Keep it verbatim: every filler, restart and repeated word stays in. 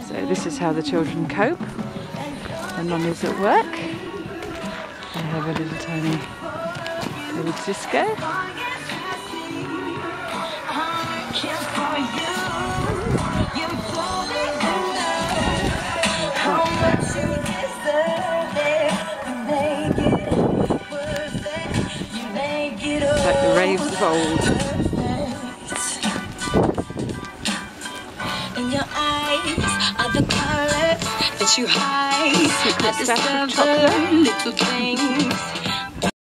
So this is how the children cope when Mummy's at work. They have a little tiny little disco. Like the raves of old. In your eyes are the colors that you hide. Secret I stash of chocolate. little things